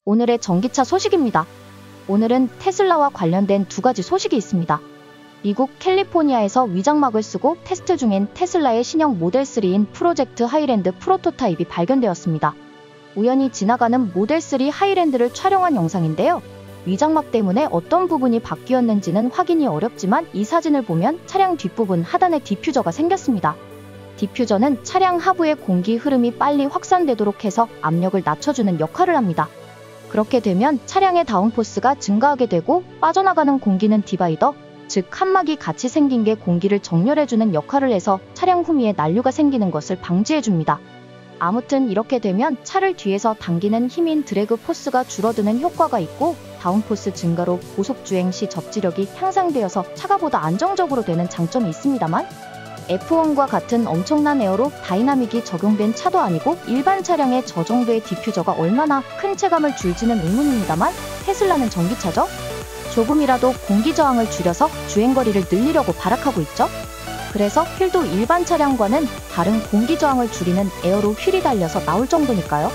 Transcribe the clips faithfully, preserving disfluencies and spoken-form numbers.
오늘의 전기차 소식입니다. 오늘은 테슬라와 관련된 두 가지 소식이 있습니다. 미국 캘리포니아에서 위장막을 쓰고 테스트 중인 테슬라의 신형 모델 쓰리인 프로젝트 하이랜드 프로토타입이 발견되었습니다. 우연히 지나가는 모델 쓰리 하이랜드를 촬영한 영상인데요. 위장막 때문에 어떤 부분이 바뀌었는지는 확인이 어렵지만 이 사진을 보면 차량 뒷부분 하단에 디퓨저가 생겼습니다. 디퓨저는 차량 하부의 공기 흐름이 빨리 확산되도록 해서 압력을 낮춰주는 역할을 합니다. 그렇게 되면 차량의 다운포스가 증가하게 되고 빠져나가는 공기는 디바이더, 즉 칸막이 같이 생긴 게 공기를 정렬해주는 역할을 해서 차량 후미에 난류가 생기는 것을 방지해줍니다. 아무튼 이렇게 되면 차를 뒤에서 당기는 힘인 드래그 포스가 줄어드는 효과가 있고 다운포스 증가로 고속주행 시 접지력이 향상되어서 차가 보다 안정적으로 되는 장점이 있습니다만 에프원과 같은 엄청난 에어로 다이나믹이 적용된 차도 아니고 일반 차량에 저 정도의 디퓨저가 얼마나 큰 체감을 줄지는 의문입니다만 테슬라는 전기차죠? 조금이라도 공기 저항을 줄여서 주행거리를 늘리려고 발악하고 있죠? 그래서 휠도 일반 차량과는 다른 공기 저항을 줄이는 에어로 휠이 달려서 나올 정도니까요.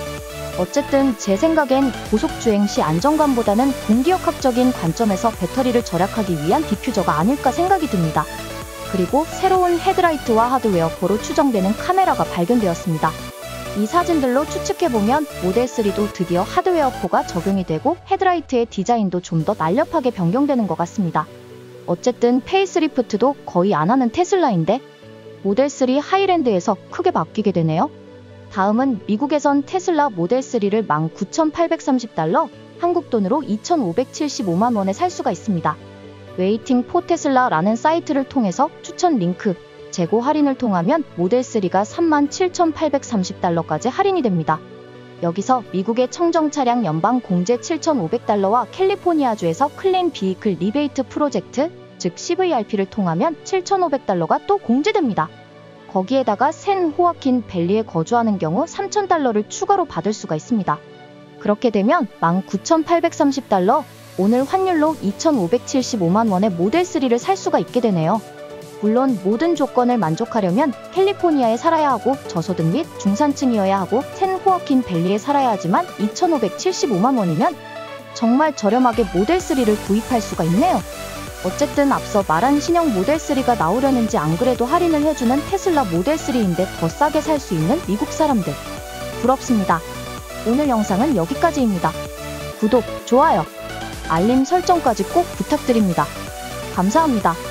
어쨌든 제 생각엔 고속주행 시 안정감보다는 공기역학적인 관점에서 배터리를 절약하기 위한 디퓨저가 아닐까 생각이 듭니다. 그리고 새로운 헤드라이트와 하드웨어포로 추정되는 카메라가 발견되었습니다. 이 사진들로 추측해보면 모델 쓰리도 드디어 하드웨어포가 적용이 되고 헤드라이트의 디자인도 좀 더 날렵하게 변경되는 것 같습니다. 어쨌든 페이스리프트도 거의 안 하는 테슬라인데 모델 쓰리 하이랜드에서 크게 바뀌게 되네요. 다음은 미국에선 테슬라 모델 쓰리를 만 구천팔백삼십 달러, 한국 돈으로 이천오백칠십오만 원에 살 수가 있습니다. 웨이팅 포 테슬라라는 사이트를 통해서 추천 링크, 재고 할인을 통하면 모델 쓰리가 삼만 칠천팔백삼십 달러까지 할인이 됩니다. 여기서 미국의 청정 차량 연방 공제 칠천오백 달러와 캘리포니아주에서 클린 비이클 리베이트 프로젝트, 즉 씨브이알피를 통하면 칠천오백 달러가 또 공제됩니다. 거기에다가 샌 호아킨 밸리에 거주하는 경우 삼천 달러를 추가로 받을 수가 있습니다. 그렇게 되면 만 구천팔백삼십 달러, 오늘 환율로 이천오백칠십오만 원의 모델 쓰리를 살 수가 있게 되네요. 물론 모든 조건을 만족하려면 캘리포니아에 살아야 하고 저소득 및 중산층이어야 하고 샌 호아킨 밸리에 살아야 하지만 이천오백칠십오만 원이면 정말 저렴하게 모델 쓰리를 구입할 수가 있네요. 어쨌든 앞서 말한 신형 모델 쓰리가 나오려는지 안 그래도 할인을 해주는 테슬라 모델 쓰리인데 더 싸게 살 수 있는 미국 사람들 부럽습니다. 오늘 영상은 여기까지입니다. 구독, 좋아요, 알림 설정까지 꼭 부탁드립니다. 감사합니다.